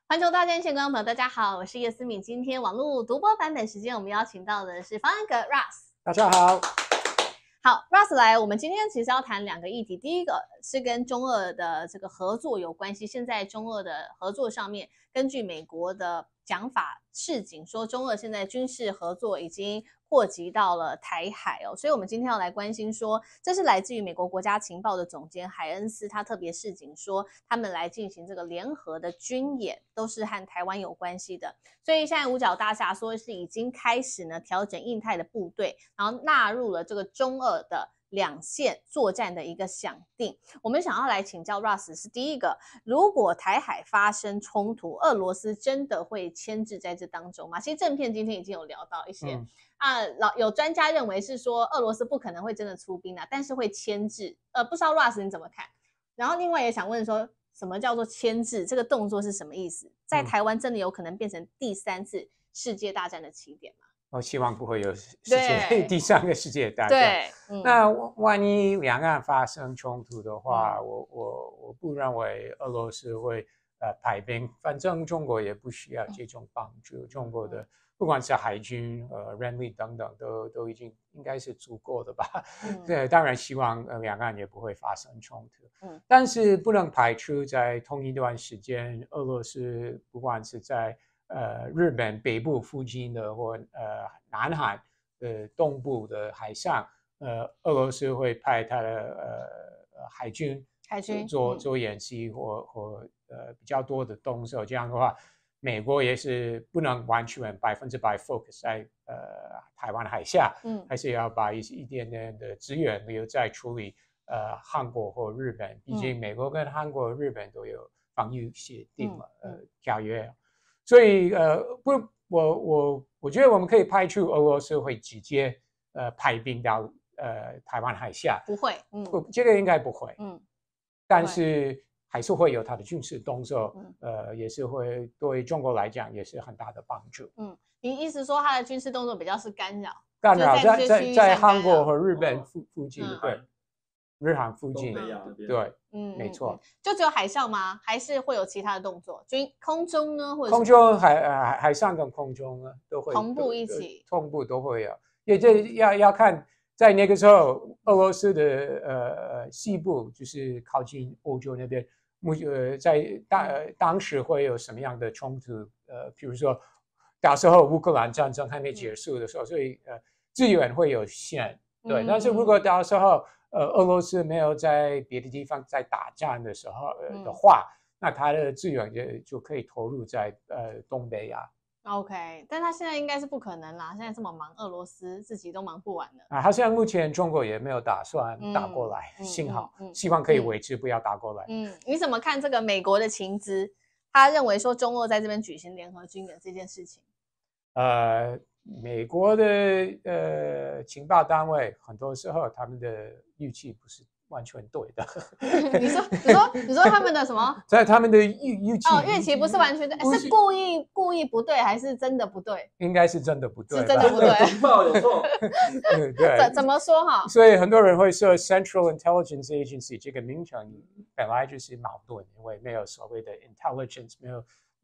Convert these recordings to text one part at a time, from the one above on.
环球大战线观众朋友，大家好，我是叶思敏。今天网络独播版本时间，我们邀请到的是方安格 Russ。 大家好。 好 ，Russ 来，我们今天其实要谈两个议题。第一个是跟中俄的这个合作有关系。现在中俄的合作上面，根据美国的讲法示警说，中俄现在军事合作已经扩及到了台海哦。所以我们今天要来关心说，这是来自于美国国家情报的总监海恩斯，他特别示警说，他们来进行这个联合的军演，都是和台湾有关系的。所以现在五角大厦说是已经开始呢调整印太的部队，然后纳入了这个中俄的两线作战的一个想定。我们想要来请教 Russ 是第一个，如果台海发生冲突，俄罗斯真的会牵制在这当中吗？其实正片今天已经有聊到一些，有专家认为是说俄罗斯不可能会真的出兵啊，但是会牵制。不知道 Russ 你怎么看？然后另外也想问说，什么叫做牵制？这个动作是什么意思？在台湾真的有可能变成第三次世界大战的起点吗？ 我希望不会有第三个世界大战。 对， 那万一两岸发生冲突的话，我不认为俄罗斯会派兵，反正中国也不需要这种帮助。中国的不管是海军、人力等等，都已经应该是足够的吧。对，当然希望两岸也不会发生冲突。但是不能排除在同一段时间，俄罗斯不管是在日本北部附近的或南海东部的海上，俄罗斯会派他的海军做演习或比较多的动作。这样的话，美国也是不能完全100% focus 在台湾海峡，还是要把一点点的资源留在处理韩国或日本。毕竟美国跟韩国、日本都有防御协定嘛，条约。所以我觉得我们可以排除俄罗斯会直接派兵到台湾海峡， 不会， 这个应该不会，但是还是会有它的军事动作，也是会对中国来讲也是很大的帮助。 你意思说它的军事动作比较是干扰， 在韩国和日本附近，对。日韩附近，对，没错。 就只有海上吗？还是会有其他的动作？空中呢？或者空中、海上跟空中呢都会同步一起， 同步都会有。也就要看在那个时候，俄罗斯的西部就是靠近欧洲那边，在当时会有什么样的冲突？比如说到时候乌克兰战争还没结束的时候，所以资源会有限，对。但是如果到时候俄罗斯没有在别的地方在打仗的时候的话，那它的资源就可以投入在东北亚。 OK， 但他现在应该是不可能啦，现在这么忙，俄罗斯自己都忙不完了。 他现在目前中国也没有打算打过来，幸好，希望可以维持不要打过来。 你怎么看这个美国的情资？他认为说中俄在这边举行联合军演这件事情。 美国的情报单位很多时候他们的预期不是完全对的。 你说他们的什么？ 在他们的预期不是完全对，是故意不对，还是真的不对？ 应该是真的不对， 是真的不对。 情报有错。 对， 怎么说哈？ 所以很多人会说 Central Intelligence Agency 这个名称本来就是矛盾，因为没有所谓的 intelligence， 没有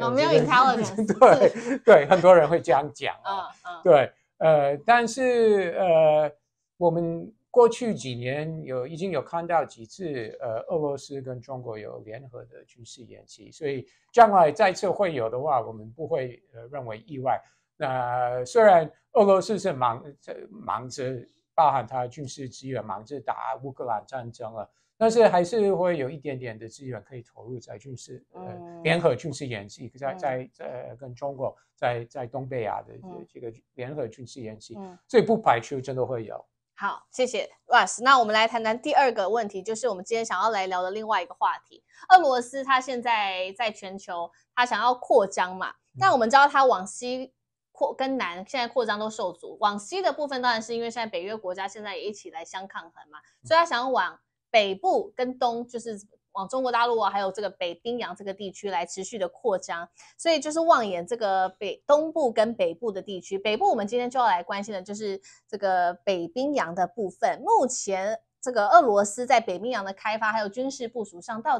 intelligence， 对，很多人会这样讲对，但是我们过去几年已经有看到几次俄罗斯跟中国有联合的军事演习，所以将来再次会有的话，我们不会认为意外。那虽然俄罗斯是忙着包含它军事资源忙着打乌克兰战争了，但是还是会有一点点的资源可以投入在军事联合军事演习，在跟中国在东北亚的这个联合军事演习，所以不排除真的会有。 好，谢谢 Russ。那我们来谈谈第二个问题，就是我们今天想要来聊的另外一个话题。俄罗斯它现在在全球，它想要扩张嘛？那我们知道它往西跟南现在扩张都受阻，往西的部分当然是因为现在北约国家现在也一起来相抗衡嘛，所以它想要往北部跟东，就是往中国大陆还有这个北冰洋这个地区来持续的扩张，所以就是望眼这个东部跟北部的地区。北部我们今天就要来关心的就是这个北冰洋的部分。目前这个俄罗斯在北冰洋的开发还有军事部署上，到底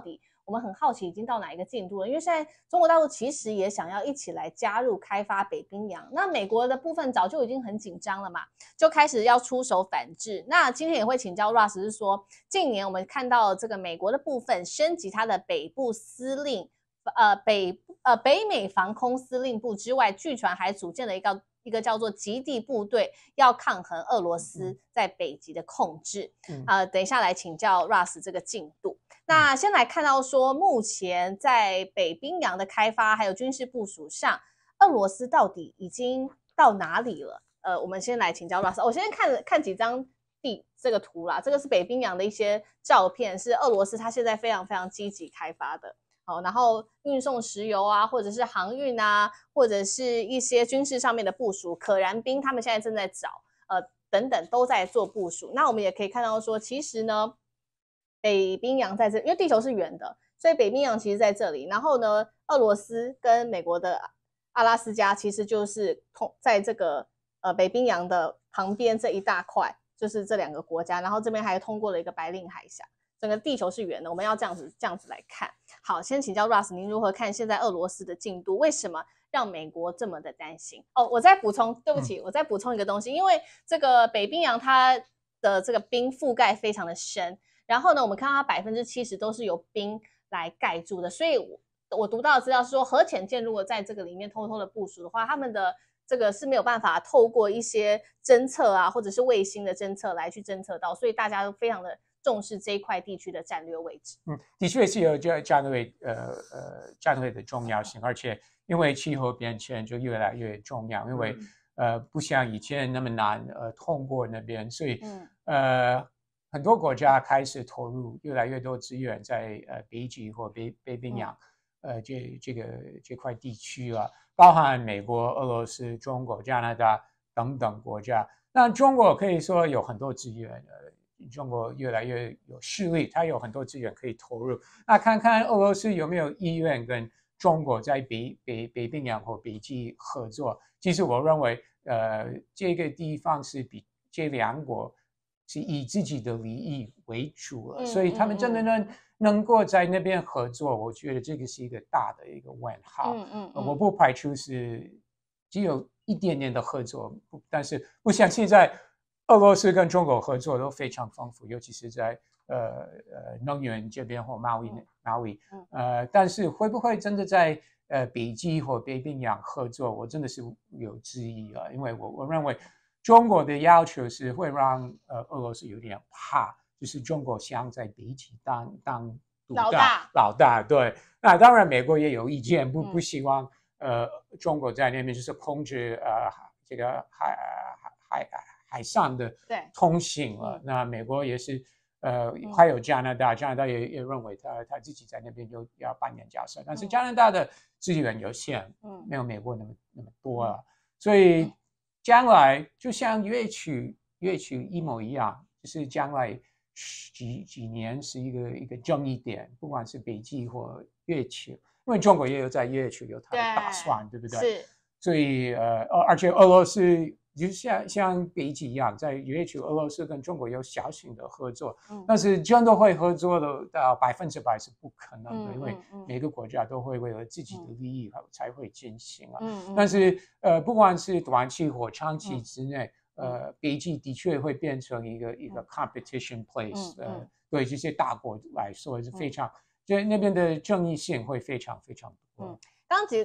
我们很好奇已经到哪一个进度了，因为现在中国大陆其实也想要一起来加入开发北冰洋，那美国的部分早就已经很紧张了嘛，就开始要出手反制。那今天也会请教 Russ 是说，近年我们看到这个美国的部分升级它的北部司令，北美防空司令部之外，据传还组建了一个叫做极地部队，要抗衡俄罗斯在北极的控制。等一下来请教 Russ 这个进度。那先来看到说，目前在北冰洋的开发还有军事部署上，俄罗斯到底已经到哪里了？我们先来请教 Russ。我先看几张这个图啦，这个是北冰洋的一些照片，是俄罗斯它现在非常非常积极开发的。好，然后运送石油啊，或者是航运啊，或者是一些军事上面的部署，可燃冰他们现在正在找，等等都在做部署。那我们也可以看到说，其实呢，北冰洋在这，因为地球是圆的，所以北冰洋其实在这里。然后呢，俄罗斯跟美国的阿拉斯加其实就是在这个北冰洋的旁边这一大块，就是这两个国家。然后这边还通过了一个白令海峡。整个地球是圆的，我们要这样子来看。好，先请教 Russ， 您如何看现在俄罗斯的进度？为什么让美国这么的担心？我再补充，对不起，我再补充一个东西，因为这个北冰洋它的这个冰覆盖非常的深，然后呢，我们看到它70%都是由冰来盖住的，所以我读到的资料是说，核潜舰如果在这个里面偷偷的部署的话，他们的这个是没有办法透过一些侦测啊，或者是卫星的侦测来去侦测到，所以大家都非常的重视这一块地区的战略位置。 的确是有战略的重要性，而且因为气候变迁就越来越重要，因为不像以前那么难通过那边，所以很多国家开始投入越来越多资源在北极或北冰洋这块地区啊，包含美国、俄罗斯、中国、加拿大等等国家。那中国可以说有很多资源。中国越来越有势力，它有很多资源可以投入。那看看俄罗斯有没有意愿跟中国在北冰洋或北极合作。其实我认为，这个地方是比这两国是以自己的利益为主了，所以他们真的能够在那边合作，我觉得这个是一个大的一个问号。我不排除是只有一点点的合作，但是不像现在。俄罗斯跟中国合作都非常丰富，尤其是在能源这边或贸易，但是会不会真的在北极或北冰洋合作，我真的是有质疑了，因为我认为中国的要求是会让俄罗斯有点怕，就是中国想在北极当老大，对，那当然美国也有意见，不希望中国在那边就是控制这个海上的通行了，那美国也是，还有加拿大也认为他自己在那边就要扮演角色，但是加拿大的资源有限，没有美国那么多了，所以将来就像乐曲一模一样，就是将来几年是一个争议点，不管是北极或月球，因为中国也有在月球有它的打算， 对不对？ 是， 所以而且俄罗斯。就像北极一样，在月球，俄罗斯跟中国有小型的合作，但是真的会合作的到100%是不可能的，因为每个国家都会为了自己的利益才会进行啊。但是不管是短期或长期之内，北极的确会变成一个 competition place，对这些大国来说是非常，就那边的争议性会非常非常多。 刚刚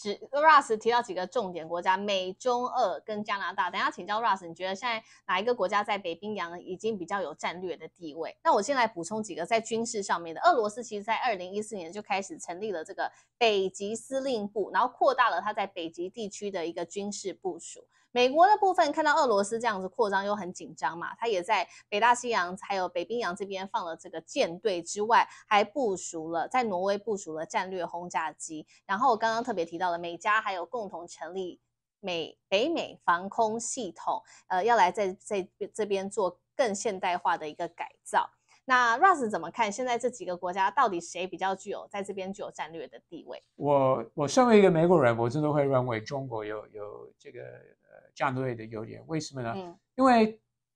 Russ 提到几个重点国家，美、中、俄跟加拿大。等一下请教 Russ， 你觉得现在哪一个国家在北冰洋已经比较有战略的地位？那我先来补充几个在军事上面的。俄罗斯其实在2014年就开始成立了这个北极司令部，然后扩大了它在北极地区的一个军事部署。美国的部分看到俄罗斯这样子扩张又很紧张嘛，它也在北大西洋还有北冰洋这边放了这个舰队之外，还部署了在挪威部署了战略轰炸机。然后刚刚特别提到的美加还有共同成立北美防空系统，要来在这边做更现代化的一个改造。那 Russ 怎么看现在这几个国家到底谁比较在这边具有战略的地位？ 我身为一个美国人，我真的会认为中国有这个战略的优点。为什么呢？因为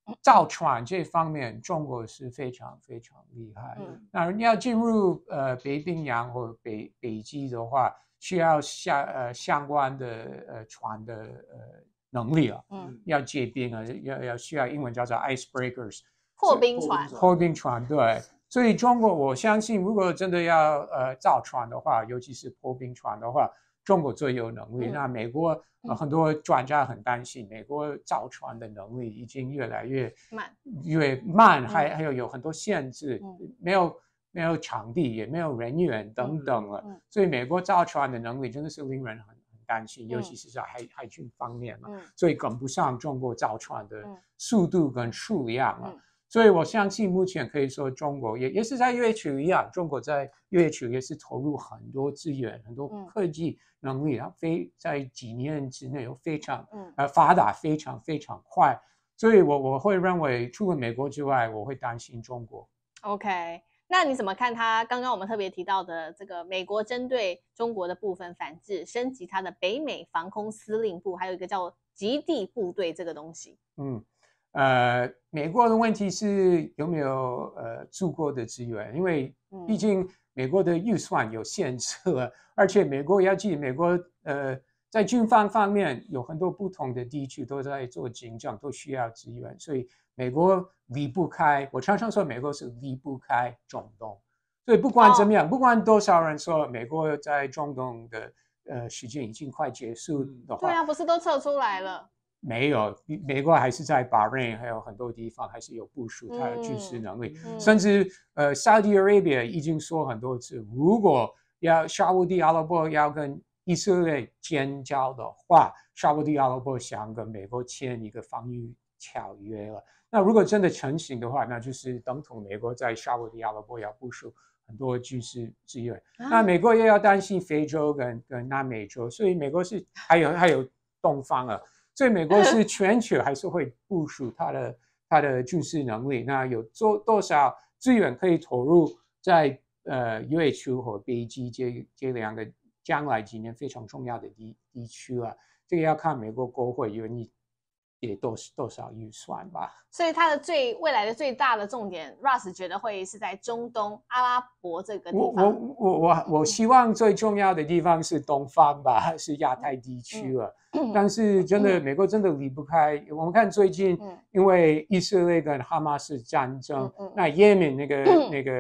造船这方面，中国是非常非常厉害。那你要进入北冰洋或北极的话，需要相关的船的能力啊，要结冰啊，要需要英文叫做 icebreakers， 破冰船。 破冰船，对。所以中国，我相信，如果真的要造船的话，尤其是破冰船的话，中国最有能力。那美国很多专家很担心，美国造船的能力已经越来越慢，还有很多限制，没有场地，也没有人员等等了。所以美国造船的能力真的是令人很担心，尤其是在海军方面嘛，所以跟不上中国造船的速度跟数量啊。所以我相信目前可以说中国也是在月球一样，中国在月球也是投入很多资源、很多科技能力，然后在几年之内有非常发达、非常非常快。所以我会认为，除了美国之外，我会担心中国。 OK， 那你怎么看他刚刚我们特别提到的这个美国针对中国的部分反制，升级他的北美防空司令部，还有一个叫极地部队这个东西？ 美国的问题是有没有足够的资源，因为毕竟美国的预算有限制了，而且美国要记得，美国在军方面有很多不同的地区都在做竞争，都需要资源，所以美国离不开，我常常说美国是离不开中东，所以不管怎么样，不管多少人说美国在中东的时间已经快结束的话， 对啊，不是都撤出来了？ 没有，美国还是在巴林还有很多地方还是有部署它的军事能力，甚至Saudi Arabia 已经说很多次，如果沙烏地阿拉伯要跟以色列建交的话，沙烏地阿拉伯想跟美国签一个防御条约了。那如果真的成型的话，那就是等同美国在沙烏地阿拉伯要部署很多军事资源。那美国也要担心非洲跟南美洲，所以美国是还有东方啊。所以美国是全球还是会部署它的军事能力，那有多少资源可以投入在月球和北极这两个将来几年非常重要的地区啊？这个要看美国国会愿意给多少预算吧。 所以它的未来的最大的重点 ，Russ 觉得会是在中东阿拉伯这个地方。 我希望最重要的地方是东方吧，是亚太地区了。但是真的，美国真的离不开。我们看最近，因为以色列跟哈马斯战争，那也门那个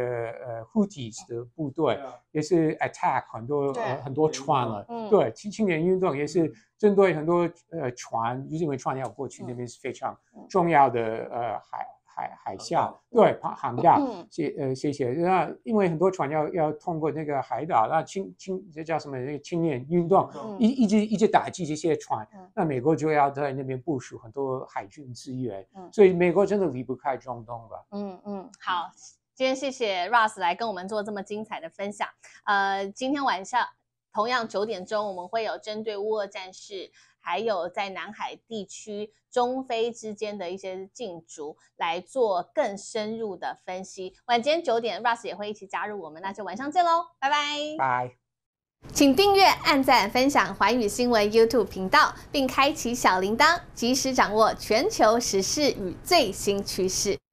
Houthis 的部队也是 attack 很多船了。对，青年运动也是针对很多船，因为船要过去那边是非常重要的海峡，对，航道，谢谢。那因为很多船要通过那个海岛，那这叫什么？那个青年运动，一直打击这些船，那美国就要在那边部署很多海军资源，所以美国真的离不开中东吧。 好，今天谢谢 Russ 来跟我们做这么精彩的分享。今天晚上同样9点钟，我们会有针对乌俄战事，还有在南海地区、中非之间的一些竞逐来做更深入的分析。晚间9点 ，Russ 也会一起加入我们，那就晚上见喽，拜拜。 拜。 请订阅、按赞、分享寰宇新闻 YouTube 频道，并开启小铃铛，及时掌握全球时事与最新趋势。